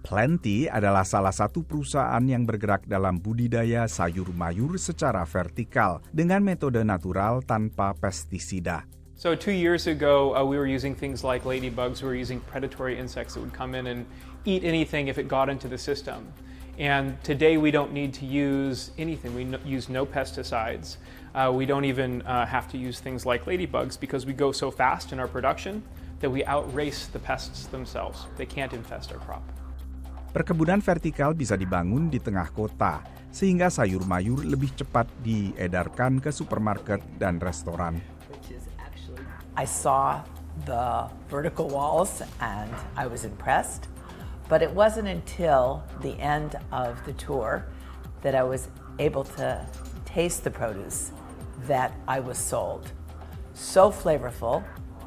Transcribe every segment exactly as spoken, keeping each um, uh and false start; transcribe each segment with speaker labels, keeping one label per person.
Speaker 1: Plenty adalah salah satu perusahaan yang bergerak dalam budidaya sayur mayur secara vertikal dengan metode natural tanpa pestisida.
Speaker 2: So two years ago, uh, we were using things like ladybugs. We were using predatory insects that would come in and eat anything if it got into the system. And today we don't need to use anything. We no, use no pesticides. Uh, we don't even uh, have to use things like ladybugs because we go so fast in our production that we outrace the pests themselves. They can't infest our crop.
Speaker 1: Perkebunan vertikal bisa dibangun di tengah kota, sehingga sayur mayur lebih cepat diedarkan ke supermarket dan restoran.
Speaker 3: I saw the vertical walls and I was impressed, but it wasn't until the end of the tour that I was able to taste the produce that I was sold. So flavorful.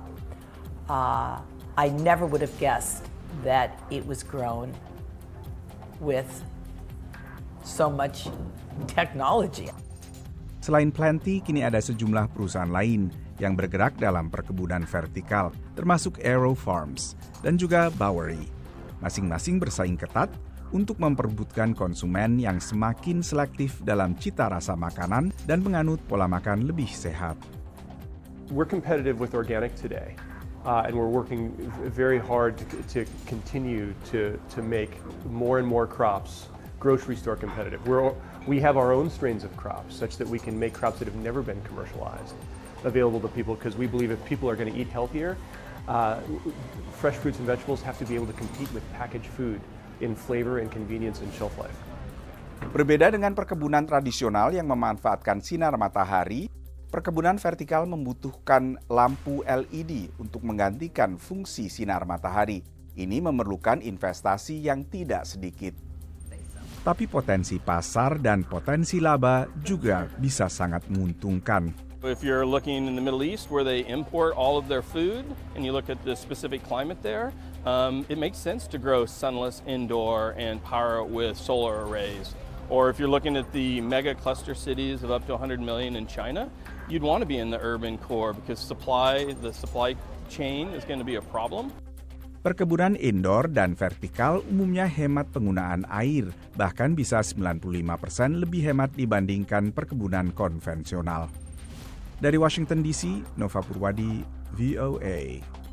Speaker 3: Uh, I never would have guessed that it was grown with so much technology.
Speaker 1: Selain Plenty, kini ada sejumlah perusahaan lain yang bergerak dalam perkebunan vertikal, termasuk Aero Farms dan juga Bowery. Masing-masing bersaing ketat untuk memperebutkan konsumen yang semakin selektif dalam cita rasa makanan dan menganut pola makan lebih sehat.
Speaker 4: We're competitive with organic today. Uh, and we're working very hard to, to continue to, to make more and more crops grocery store competitive. We're, we have our own strains of crops such that we can make crops that have never been commercialized available to people because we believe if people are going to eat healthier, uh, fresh fruits and vegetables have to be able to compete with packaged food in flavor and convenience and shelf life.
Speaker 1: Berbeda dengan perkebunan tradisional yang memanfaatkan sinar matahari, perkebunan vertikal membutuhkan lampu L E D untuk menggantikan fungsi sinar matahari. Ini memerlukan investasi yang tidak sedikit. Tapi potensi pasar dan potensi laba juga bisa sangat menguntungkan.
Speaker 5: If you're looking in the Middle East where they import all of their food and you look at the specific climate there, um, it makes sense to grow sunless indoor and power it with solar arrays. Or if you're looking at the mega cluster cities of up to one hundred million in China, you'd want to be in the urban core because supply, the supply chain is going to be a problem.
Speaker 1: Perkebunan indoor dan vertikal umumnya hemat penggunaan air, bahkan bisa sembilan puluh lima persen lebih hemat dibandingkan perkebunan konvensional. Dari Washington D C, Nova Purwadi, V O A.